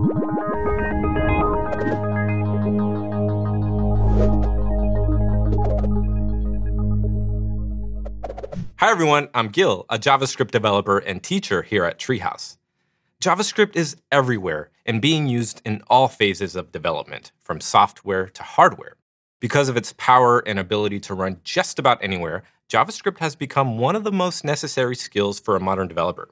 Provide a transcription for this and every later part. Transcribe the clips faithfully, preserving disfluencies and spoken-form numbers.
Hi everyone, I'm Gil, a JavaScript developer and teacher here at Treehouse. JavaScript is everywhere and being used in all phases of development, from software to hardware. Because of its power and ability to run just about anywhere, JavaScript has become one of the most necessary skills for a modern developer.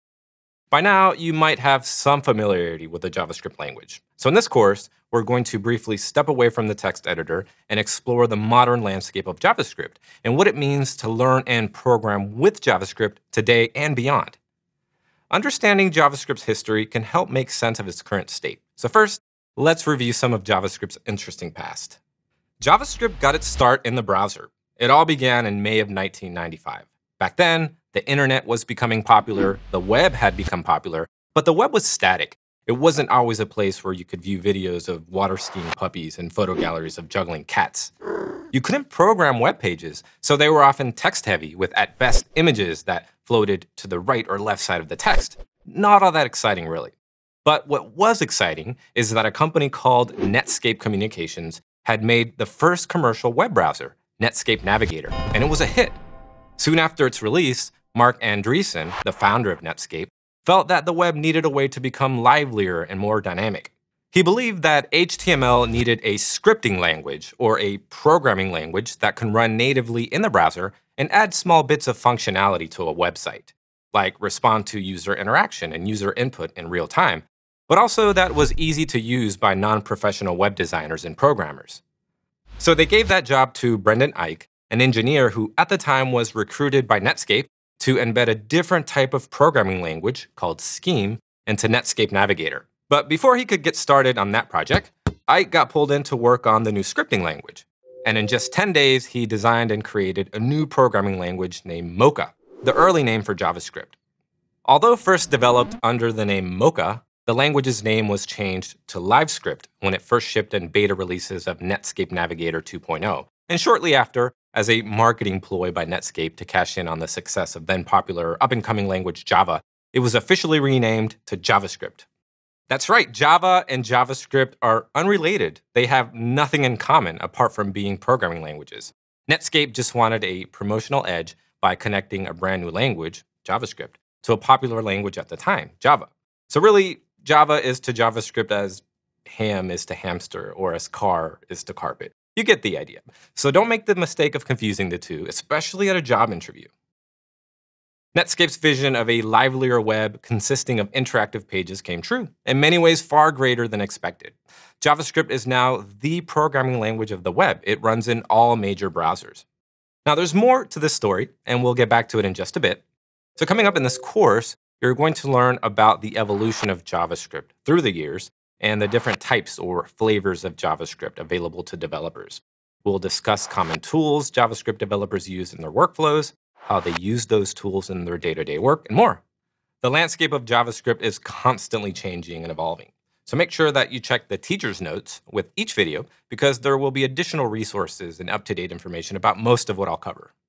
By now, you might have some familiarity with the JavaScript language. So in this course, we're going to briefly step away from the text editor and explore the modern landscape of JavaScript and what it means to learn and program with JavaScript today and beyond. Understanding JavaScript's history can help make sense of its current state. So first, let's review some of JavaScript's interesting past. JavaScript got its start in the browser. It all began in May of nineteen ninety-five. Back then, the internet was becoming popular, the web had become popular, but the web was static. It wasn't always a place where you could view videos of water skiing puppies and photo galleries of juggling cats. You couldn't program web pages, so they were often text-heavy, with at best images that floated to the right or left side of the text. Not all that exciting, really. But what was exciting is that a company called Netscape Communications had made the first commercial web browser, Netscape Navigator, and it was a hit. Soon after its release, Mark Andreessen, the founder of Netscape, felt that the web needed a way to become livelier and more dynamic. He believed that H T M L needed a scripting language, or a programming language that can run natively in the browser and add small bits of functionality to a website, like respond to user interaction and user input in real time, but also that was easy to use by non-professional web designers and programmers. So they gave that job to Brendan Eich, an engineer who at the time was recruited by Netscape to embed a different type of programming language called Scheme into Netscape Navigator. But before he could get started on that project, Ike got pulled in to work on the new scripting language. And in just ten days, he designed and created a new programming language named Mocha, the early name for JavaScript. Although first developed under the name Mocha, the language's name was changed to LiveScript when it first shipped in beta releases of Netscape Navigator two point oh, and shortly after, as a marketing ploy by Netscape to cash in on the success of then-popular up-and-coming language Java, it was officially renamed to JavaScript. That's right, Java and JavaScript are unrelated. They have nothing in common apart from being programming languages. Netscape just wanted a promotional edge by connecting a brand new language, JavaScript, to a popular language at the time, Java. So really, Java is to JavaScript as ham is to hamster or as car is to carpet. You get the idea. So don't make the mistake of confusing the two, especially at a job interview. Netscape's vision of a livelier web consisting of interactive pages came true, in many ways far greater than expected. JavaScript is now the programming language of the web. It runs in all major browsers. Now, there's more to this story, and we'll get back to it in just a bit. So coming up in this course, you're going to learn about the evolution of JavaScript through the years, and the different types or flavors of JavaScript available to developers. We'll discuss common tools JavaScript developers use in their workflows, how they use those tools in their day-to-day work, and more. The landscape of JavaScript is constantly changing and evolving. So make sure that you check the teacher's notes with each video, because there will be additional resources and up-to-date information about most of what I'll cover.